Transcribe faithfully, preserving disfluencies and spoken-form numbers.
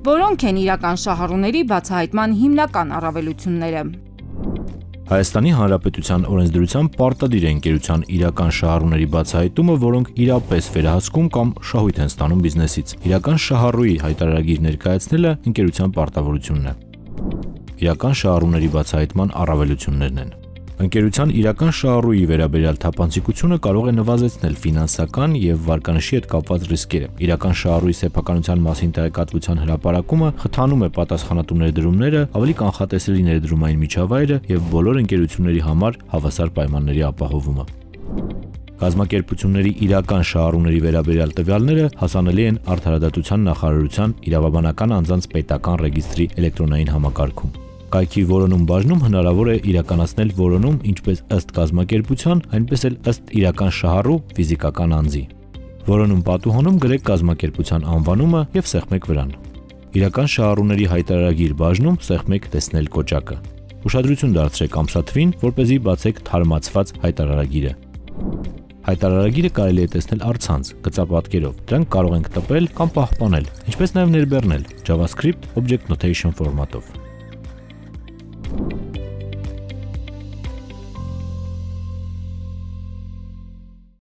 Որոնք են իրական շահառուների բացահայտման հիմնական առավելությունները։ Հայաստանի Հանրապետության օրենսդրությամբ պարտադիր է ընկերության իրական շահառուների բացահայտումը, որոնք իրապես վերահսկում կամ շահույթ են ստանում բիզնեսից։ Իրական շահառուի հայտարարագիր ներկայացնելը ընկերության պարտավորությունն է։ Իրական շահառուների բացահայտման առավելություններն են։ Ընկերության իրական շահառուի վերաբերյալ թափանցիկությունը կարող է նվազեցնել ֆինանսական եւ վարկանիշի հետ կապված ռիսկերը։ Իրական շահառուի սեփականության մասին տեղեկատվության հրապարակումը խթանում է պատասխանատու ներդրումները, ավելի կանխատեսելի ներդրումային միջավայրը եւ բոլոր ընկերությունների համար հավասար պայմանների ապահովումը։ Կազմակերպությունների իրական շահառուների վերաբերյալ տվյալները հասանելի են Արդարադատության նախարարության իրավաբանական անձանց պետական ռեգիստրի էլեկտրոնային համակարգում։ Կայքի որոնում բաժնում հնարավոր է իրականացնել որոնում ինչպես ըստ կազմակերպության, այնպես էլ ըստ իրական շահառու ֆիզիկական անձի։ Որոնում պատուհանում գրեք կազմակերպության անվանումը եւ սեղմեք վրան։ Իրական շահառուների հայտարարագիր բաժնում սեղմեք տեսնել կոճակը։ Ուշադրություն դարձրեք ամսաթվին, որպեսզի բացեք թարմացված հայտարարագիրը։ Հայտարարագիրը կարելի է տեսնել առցանց, գծապատկերով։ Դրանք կարող ենք տպել կամ պահպանել, ինչպես նաեւ ներբեռնել JavaScript Object Notation ֆորմատով։